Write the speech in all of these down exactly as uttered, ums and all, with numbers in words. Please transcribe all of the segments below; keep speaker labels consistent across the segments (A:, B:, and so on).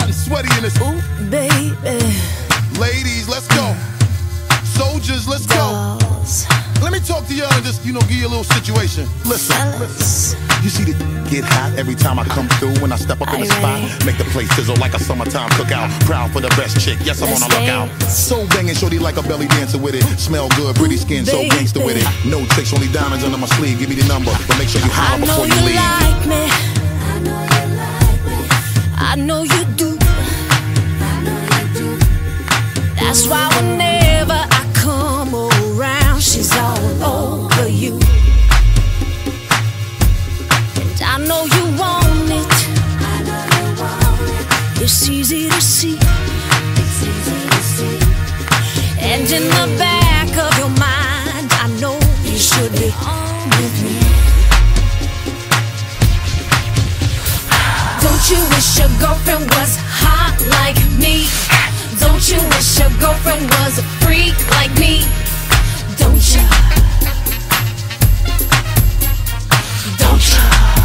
A: and sweaty in this.
B: Ooh, baby.
A: Ladies, let's go. Soldiers, let's go.
B: Dolls.
A: Let me talk to y'all and just, you know, give you a little situation. Listen, listen. You see the get hot every time I come through. When I step up in the spot, make the place sizzle like a summertime cookout. Proud for the best chick, yes, I'm on a lookout. So banging, shorty like a belly dancer with it. Smell good, pretty skin, so gangster with it. No tricks, only diamonds under my sleeve. Give me the number, but make sure you holler before you leave.
B: I know you like me. I know you like me. I know you do. I know you do. That's why whenever I come around, she's all over you. And I know you want it. I know you want it. It's easy to see. It's easy to see. And in the back of your mind, I know you should be on with me. Don't you wish your girlfriend was hot like me? Don't you wish your girlfriend was a freak like me? Don't you? Don't you?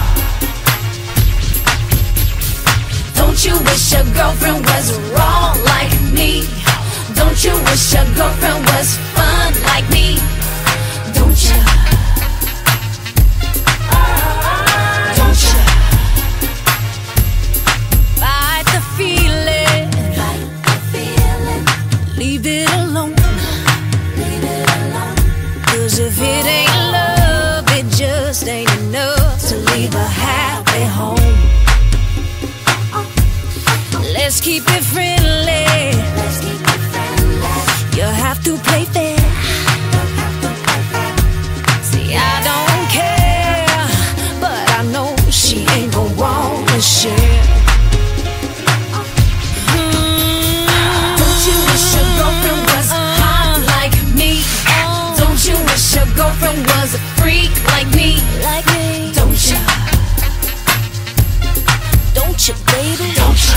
B: Don't you wish your girlfriend was raw like me? Don't you wish your girlfriend was fun like me? Don't you? Don't you? Fight the feeling. Fight the feeling. Leave it alone. Leave it alone. 'Cause if it ain't love, it just ain't enough to leave a happy home. Let's keep it friendly. Let's keep it friendly. You have to play fair. See, I don't care, but I know she ain't gon' wanna share. Mm. Don't you wish your girlfriend was hot like me? Don't you wish your girlfriend was a freak like me? Like me? Don't you? Don't you, baby? Don't you?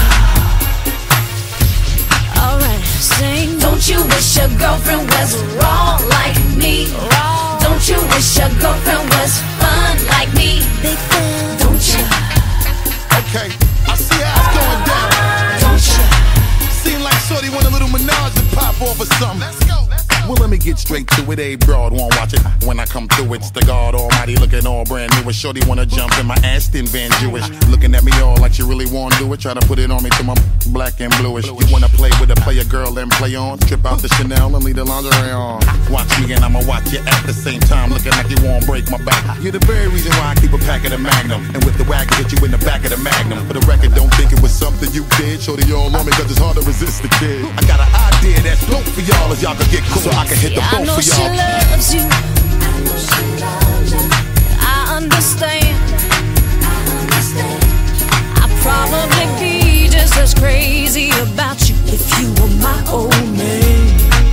B: Sing. Don't you wish your girlfriend was raw like me? Raw. Don't you wish your girlfriend was fun like me? Big fun. Don't you?
A: Okay, I see how it's going down.
B: Don't you?
A: Seem like shorty want a little menage to pop off or something. Let's go, let's go. Well, let me get straight to it. A broad won't watch it. When I come through, it's the God Almighty looking all brand new. A shorty wanna jump in my Aston Van Jewish, looking at me all like she really wanna do it. Try to put it on me till my black and bluish. You wanna play with a player girl and play on? Trip out the Chanel and leave the lingerie on. Watch me and I'ma watch you at the same time, looking like you won't break my back. You're the very reason why I keep a pack of the Magnum, and with the wagon hit you in the back of the Magnum. For the record, don't think it was something you did. Shorty all on me 'cause it's hard to resist the kid. I got an idea that's dope for y'all, as y'all can get cool, so I can hit the boat for y'all.
B: She loves you. I know she loves you. I understand. I understand. I'd probably be just as crazy about you if you were my old man.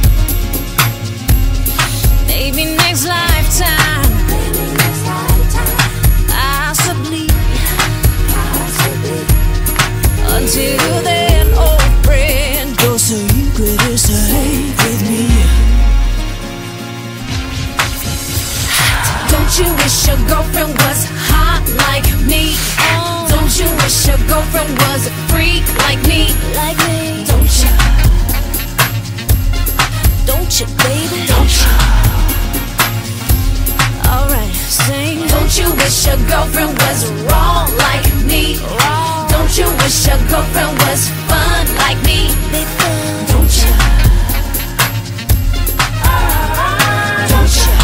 B: Maybe next lifetime. Maybe next lifetime. Possibly. Possibly. Until then, old friend, your secret is safe with me. Don't you wish your girlfriend was hot like me? Don't you wish your girlfriend was a freak like me? Like me? Don't you? Don't you, baby? Don't you? Alright, sing. Don't you wish your girlfriend was raw like me? Raw. Don't you wish your girlfriend was fun like me? Big fun. Don't you? Don't you?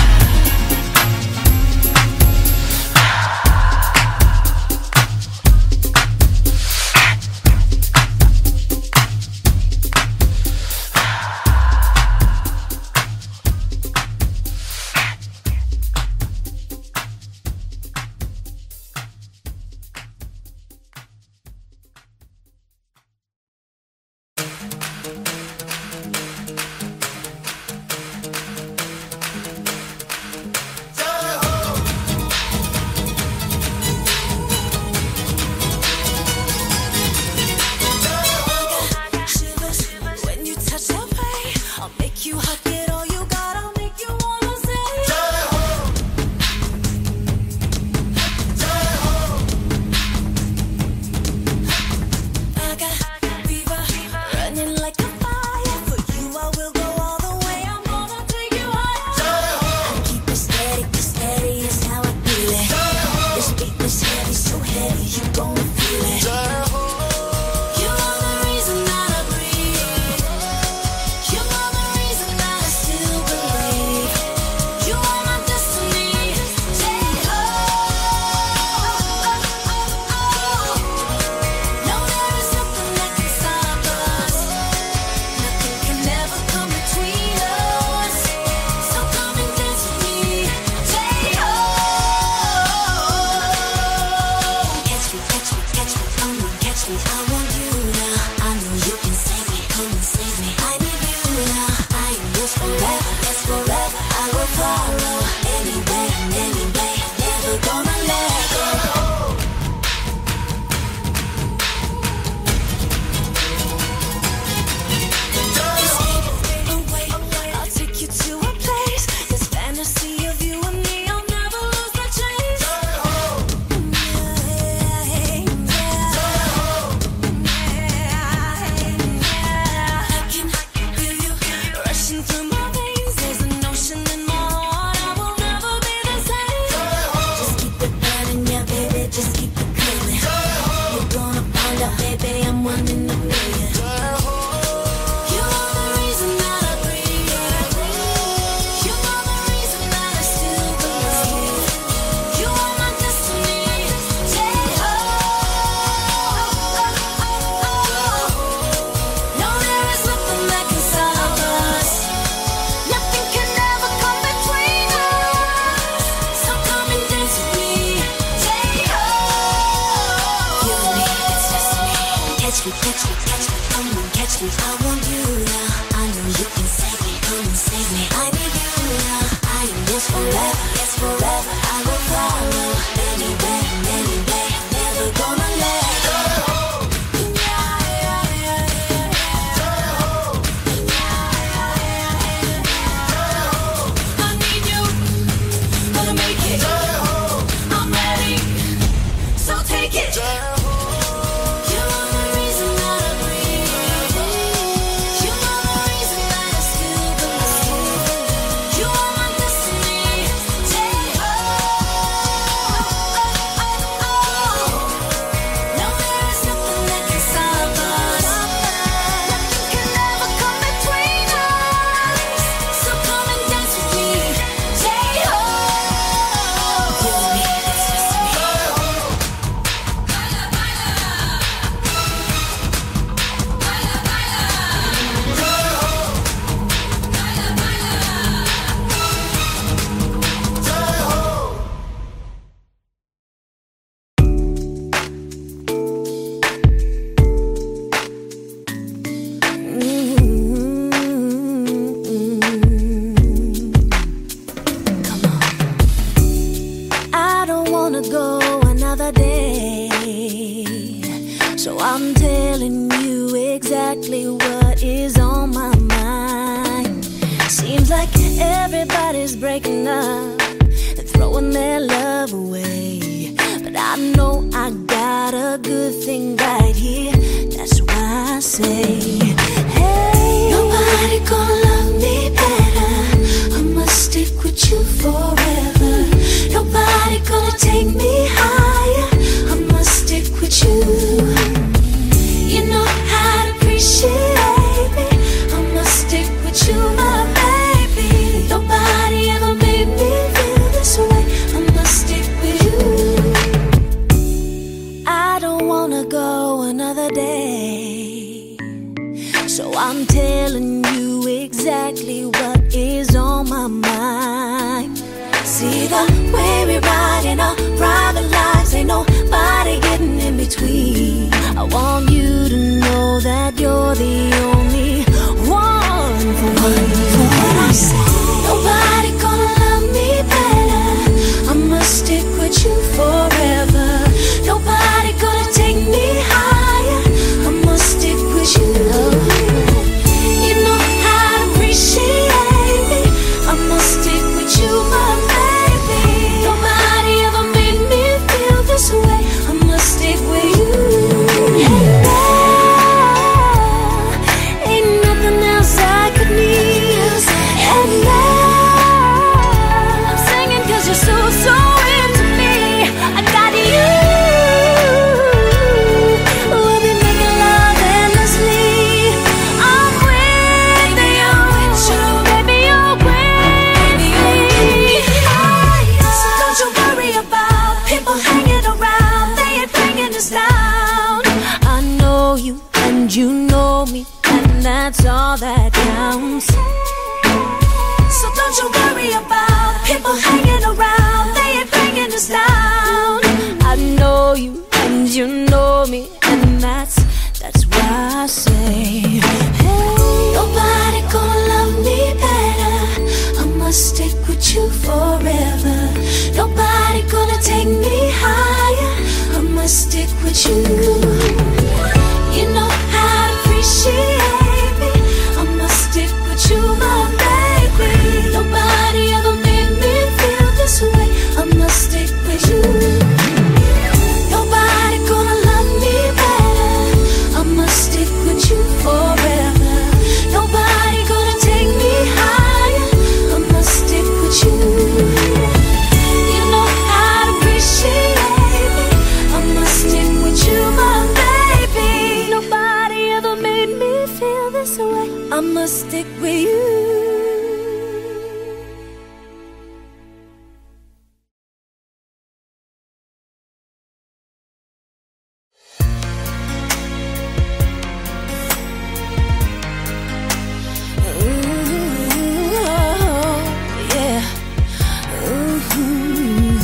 B: wanna go another day. So I'm telling you exactly what is on my mind. Seems like everybody's breaking up and throwing their love away, but I know I got a good thing right here. That's why I say, hey, nobody gonna love me better. I must stick with you forever. Nobody gonna take me higher. I must stick with you. You know how to appreciate me. I must stick with you, my baby. Nobody ever made me feel this way. I must stick with you. I don't wanna go another day, so I'm telling you exactly what is on my mind. See the way we ride in our private lives, ain't nobody getting in between. I want you to know that you're the only one for me. For what I say, nobody gonna love me better. I must stick with you forever. Nobody gonna take me higher. I must stick with you. You know how to appreciate me. I must stick with you, my baby. Nobody ever made me feel this way. I must stick with you. And now, ain't nothing else I could need. And now, I'm singing 'cause you're so, so into me. I got you. We'll be making love endlessly. I'm with you, baby, you're with me. So don't you worry about people hanging around. They ain't bringing us down. I know you and you know me, and that's all that counts. So don't you worry about people hanging around. They ain't bringing us down. I know you and you know me, and that's that's why I say, hey, nobody gonna love me better. I must stick with you forever. Nobody gonna take me higher. I must stick with you. You know how to appreciate me. I must stick with you, my baby. Nobody ever made me feel this way. I must stick with you. Nobody gonna love me better. I must stick with you forever. Nobody gonna take me higher. I must stick with you. You know how to appreciate me. I must stick with you, my baby. Nobody ever made me feel this way. I must stick with you. Ooh, yeah. Ooh.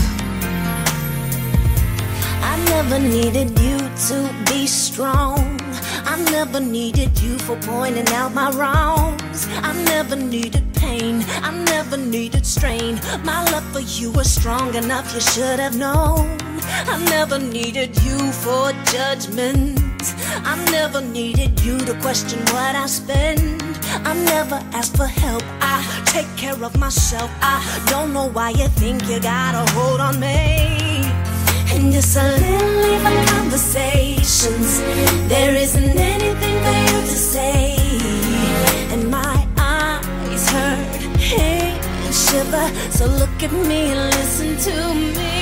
B: I never needed you to be strong. I never needed you for pointing out my wrongs. I never needed pain. I never needed strain. My love for you was strong enough, you should have known. I never needed you for judgment. I never needed you to question what I spend. I never asked for help. I take care of myself. I don't know why you think you got a hold on me. And just a little even conversations. There isn't anything for you to say. And my eyes hurt, and shiver. So look at me and listen to me.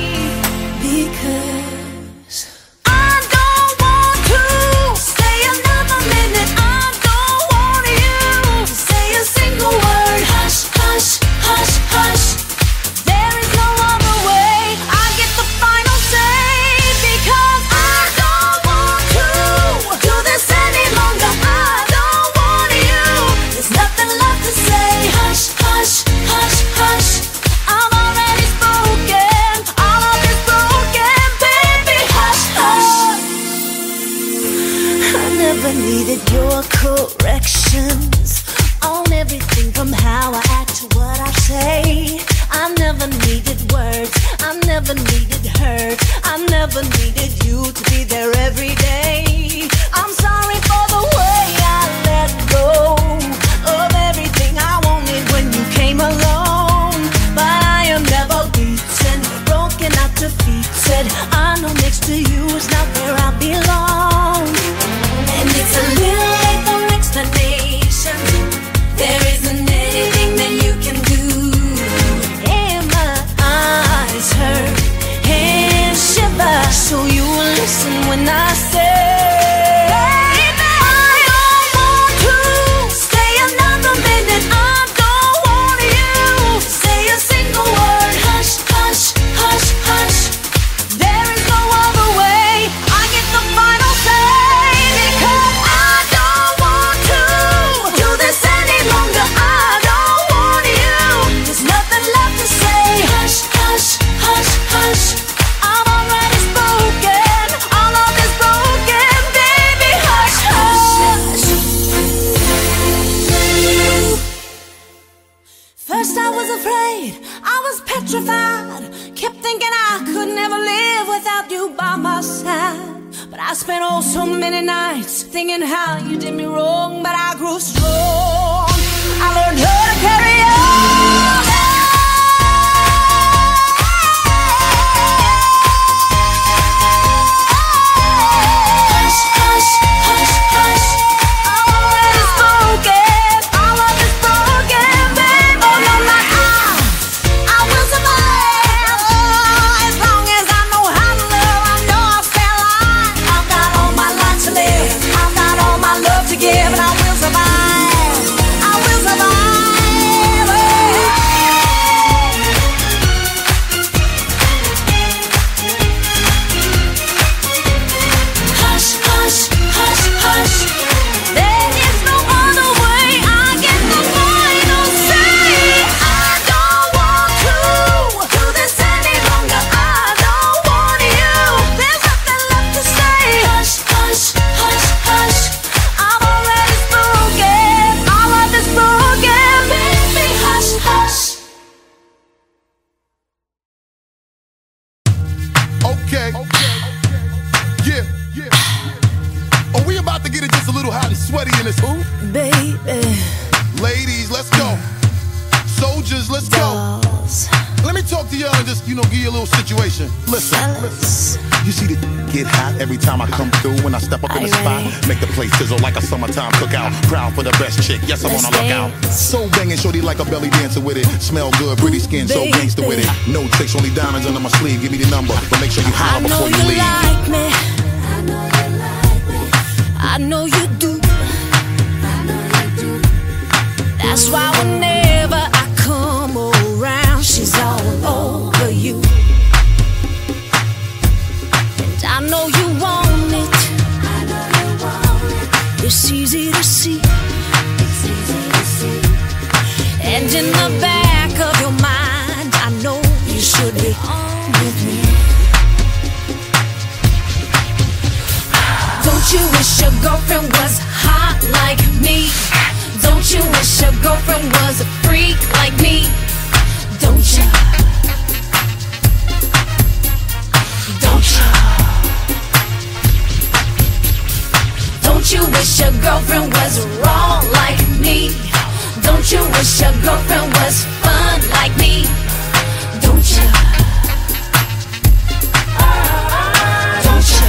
B: Because I don't want to stay another minute. I don't want you to say a single word. Hush, hush, hush, hush. There is no other way. I get the final say. Because I don't want to do this any longer. I don't want you. There's nothing left to say. Hush, hush, hush, hush. I'm already spoken. All of this broken, baby. Hush, hush. I never needed your corrections on everything from how I act to what I say. I never needed words. I never needed hurt. I never needed you to be there every day. I'm sorry for the way I let go of everything I wanted when you came along. But I am never beaten, broken out defeated. I know next to you is not where I belong. And it's a little late for explanation. There isn't anything that you can do. And my eyes hurt and shiver, so you will listen when I say I spent oh so many nights thinking how you did me wrong, but I grew strong. I learned how to carry on. Hush, hush, hush, hush. All of it is broken. All of it's broken, baby. Oh no, not I. I will survive. Oh, as long as I know how to love, I know I'll stay alive. I've got all my life to live. I've got all my love to give, and I will survive. I will survive. Hush, hush, hush, hush. There is no other way. I get the final say. I don't want to do this any longer. I don't want you. There's nothing left to say. Hush, hush, hush, hush. I'm already spoken. All of it's broken, baby. Hush, hush.
A: Okay. Yeah, yeah. Are we about to get it just a little hot and sweaty in this hoop?
B: Baby,
A: Ladies, let's go. Soldiers, let's go.
B: dolls,
A: Let me talk to y'all and just, you know, give you a little situation. Listen,
B: fellas.
A: you see the get hot every time I come through. When I step up in the
B: Are you
A: spot,
B: ready?
A: make the place sizzle like a summertime cookout. Proud for the best chick, yes, I'm
B: Let's
A: on a lookout.
B: dance.
A: So banging, shorty like a belly dancer with it. Smell good, pretty skin, so
B: Baby.
A: gangster with it. No tricks, only diamonds under my sleeve. Give me the number, but make sure you
B: I
A: holler
B: know
A: before you
B: you
A: leave.
B: like me. I know you like me. I know you do. I know you do. That's why whenever I come around, she's all over you. And I know you want it. I know you want it. It's easy to see. It's easy to see. And in the back of your mind, I know you should be on with me. Don't you wish your girlfriend was hot like me? Don't you wish your girlfriend was a freak like me? Don't you? Don't you? Don't you wish your girlfriend was wrong like me? Don't you wish your girlfriend was fun like me? Don't you? Don't you?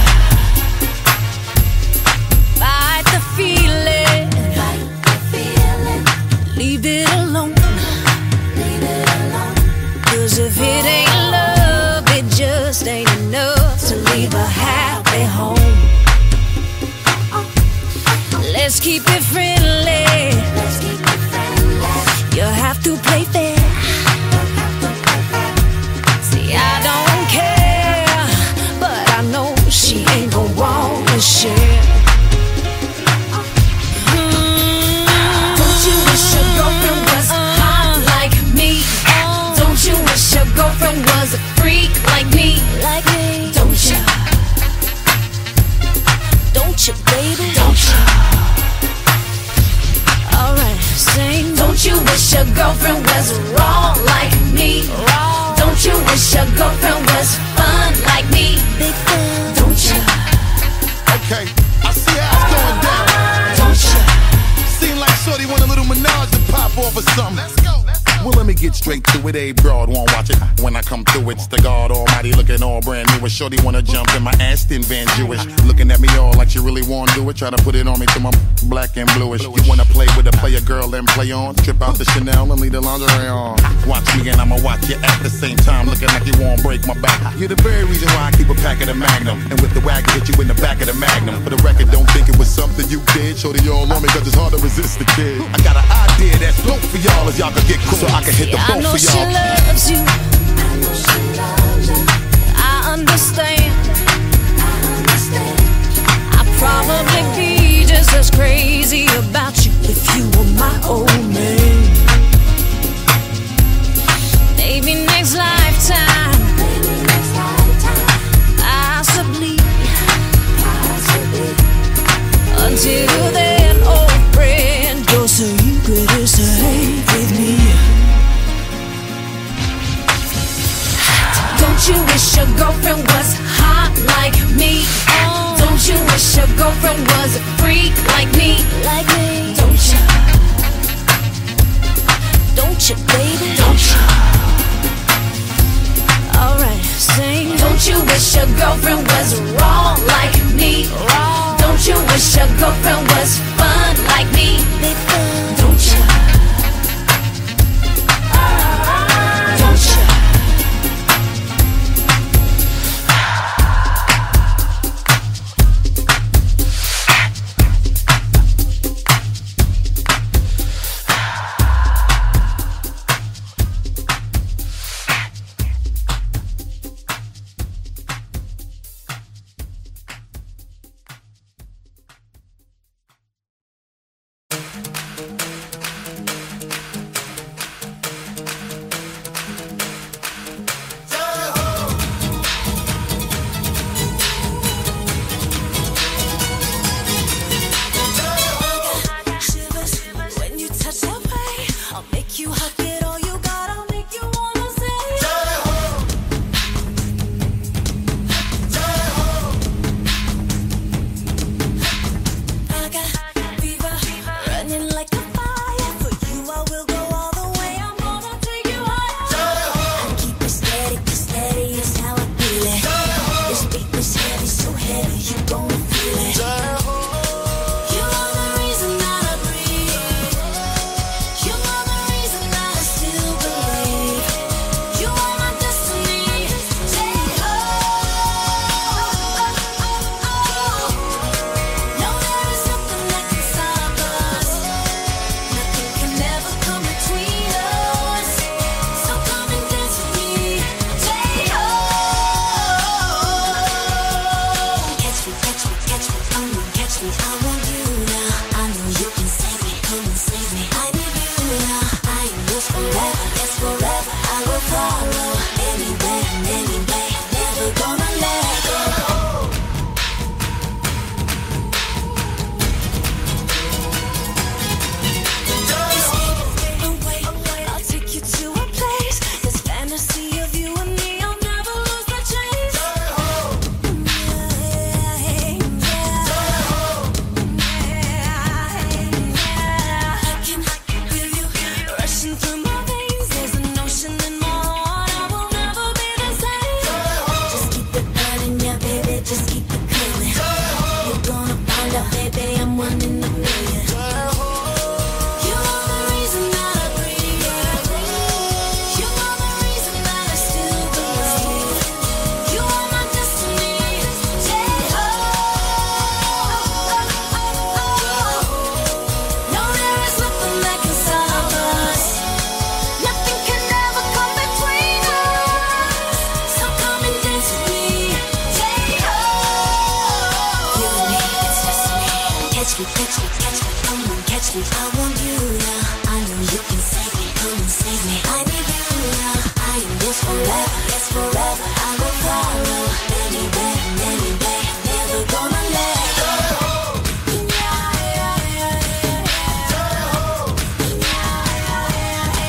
B: Fight the feeling. Fight the feeling. Leave it alone. Leave it alone. 'Cause if it ain't love, it just ain't enough to leave a happy home. Let's keep it friendly. Let's keep it friendly. You have to play fair. See, I don't care, but I know she ain't gon' wanna share. Don't you wish your girlfriend was hot like me? Don't you wish your girlfriend was a freak like me? Like me? Don't you? Don't you, baby? Don't you? Alright, sing. Don't you wish your girlfriend was wrong like me? Wrong. Don't you wish your girlfriend was fun like like me. Big fan, don't ya?
A: Okay, I see how it's going down.
B: Don't ya?
A: Seem like shorty want a little menage to pop off or something. Let's go. Well, let me get straight to it. A broad won't watch it when I come through. It's the God Almighty looking all brand new. Shorty wanna jump in my Aston Van Jewish, looking at me all like she really wanna do it. Try to put it on me till my black and bluish. You wanna play with a player girl and play on? Trip out the Chanel and leave the lingerie on. Watch me and I'ma watch you at the same time, looking like you won't break my back. You're the very reason why I keep a pack of the Magnum, and with the wagon hit you in the back of the Magnum. For the record, don't think it was something you did. Shorty all on me 'cause it's hard to resist the kid. I got an idea that's dope for y'all if y'all could get cool, so I can hit the boat.
B: I know she loves you. I know she loves you. I understand. I understand. I'd probably be just as crazy about you if you were my old man. Maybe next lifetime. Maybe next lifetime. Possibly. Possibly. Until then, old friend, your secret is safe with me. Don't you wish your girlfriend was hot like me? Oh. Don't you wish your girlfriend was a freak like me? Like me. Don't you? Don't you, baby? Don't you? Alright, sing. Don't you wish your girlfriend was raw like me? Raw. Don't you wish your girlfriend was fun like me? Big fun. Don't you? Don't you?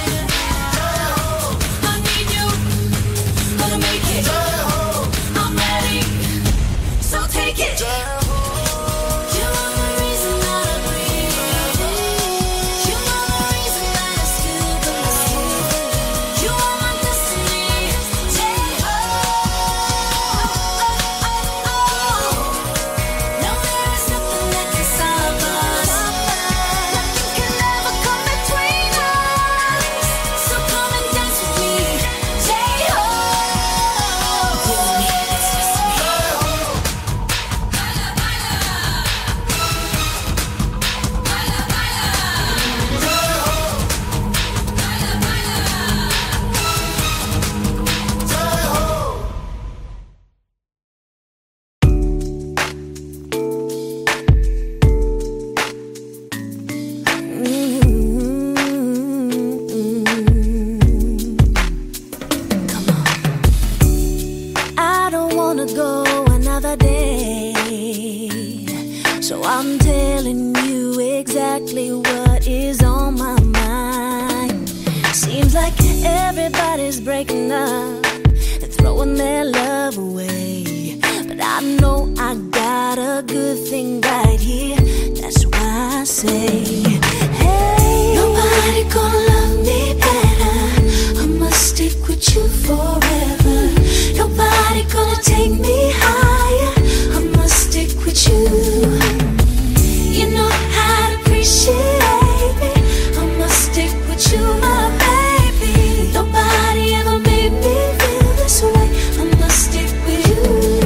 B: I'm wanna go another day. So I'm telling you exactly what is on my mind. Seems like everybody's breaking up and throwing their love away, but I know I got a good thing right here. That's why I say, hey, nobody gonna love me better. I must stick with you forever. Nobody gonna take me higher. I must stick with you. You know how to appreciate me. I must stick with you, my baby. Nobody ever made me feel this way. I must stick with you.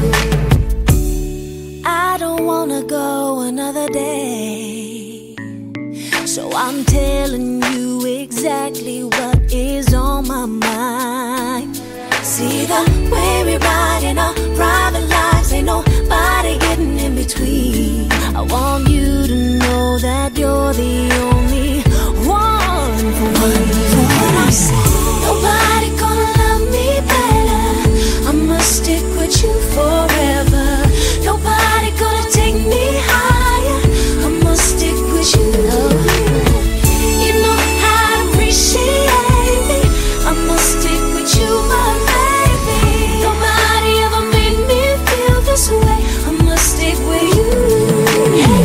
B: I don't wanna go another day, so I'm telling you exactly what is on my mind. See the way we ride in our private lives, ain't nobody getting in between. I want you to know that you're the only one for me. For what I say, nobody gonna love me better. I must stick with you forever. Nobody gonna take me higher. I must stick with you. You know how to appreciate me. I must stick with you, my baby. Nobody ever made me feel this way. I must stick with you. And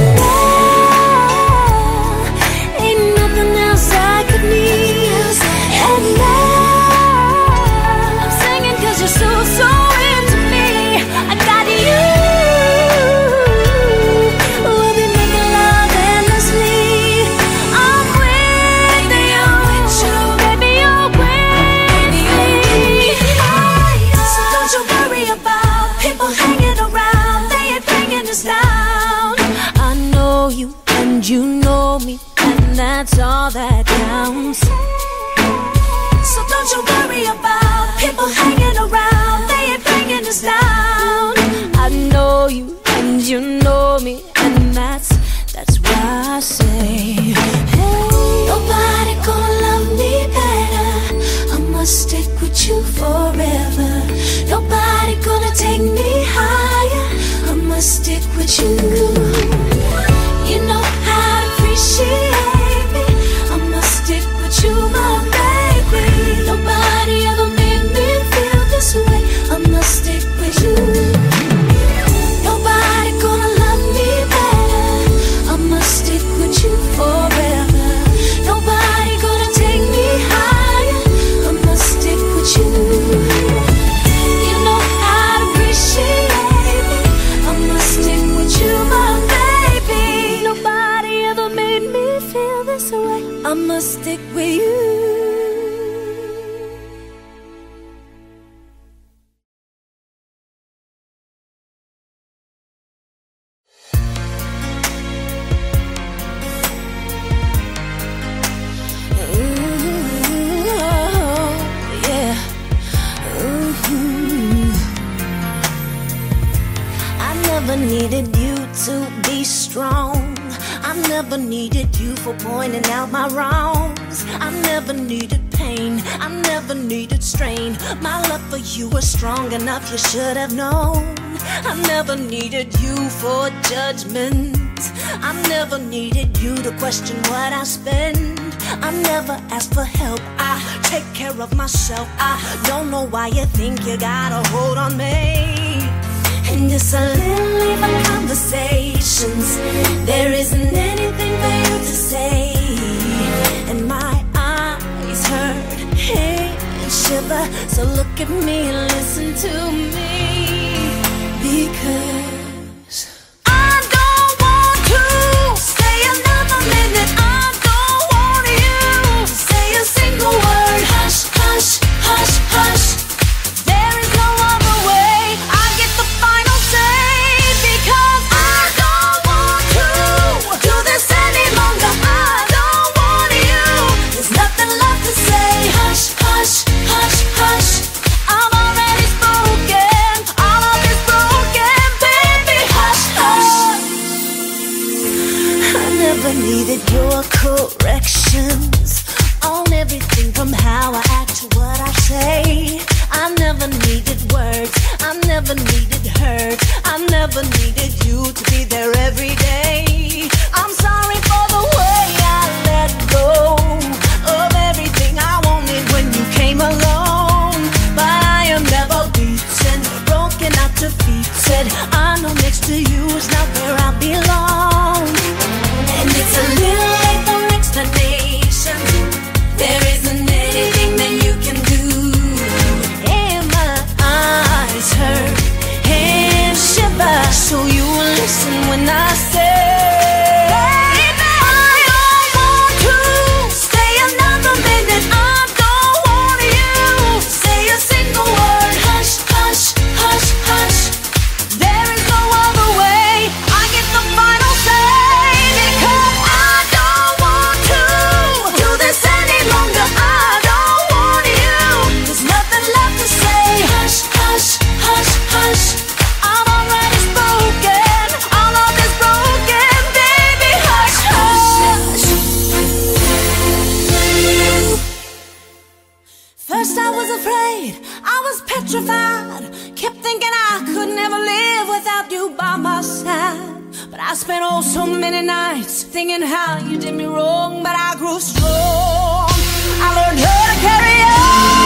B: now, ain't nothing else I could need. And now, I'm singing 'cause you're so, so into me. I got you. We'll be making love endlessly. I'm with you, baby, you're with me. So don't you worry about people hanging around. They ain't bringing us down. I know you and you know me, and that's all that counts. So don't you worry about people hanging around. They ain't bringing us down. I know you and you know me, and that's that's why I say, hey, nobody gonna love me better. I must stick with you forever. Nobody gonna take me higher. I must stick with you. You know how to appreciate me. I must stick with you, my baby. Nobody ever made me feel this way. I must stick with you. Nobody gonna love me better. I must stick with you forever. Nobody gonna take me higher. I must stick with you. You know how to appreciate me. I must stick with you, my baby. Nobody ever made me feel this way. I must stick with you. Never needed you to be strong. I never needed you for pointing out my wrongs. I never needed pain. I never needed strain. My love for you was strong enough, you should have known. I never needed you for judgment. I never needed you to question what I spend. I never asked for help. I take care of myself. I don't know why you think you got a hold on me. And just a little even conversations. There isn't anything for you to say. And my eyes hurt, hate and shiver. So look at me and listen to me. Because I don't want to stay another minute. I don't want you to say a single word. Hush, hush, hush, hush. There is no other way. I get the final say. Because I don't want to do this any longer. I don't want you. There's nothing left to say. Hush, hush, hush, hush. I'm already spoken. All of it's broken, baby. Hush, hush. I never needed your corrections on everything from how I act to what I say. I never needed words. I never needed hurt. I never needed you to be there every day. I'm sorry for the way I let go of everything I wanted when you came along. But I am never beaten, broken out defeated. I know next to you is not where I belong. And it's a little late for explanation. There isn't anything that you can do. And my eyes hurt and shiver, so you will listen when I say, first I was afraid, I was petrified. Kept thinking I could never live without you by my side. But I spent oh so many nights thinking how you did me wrong. But I grew strong, I learned how to carry on.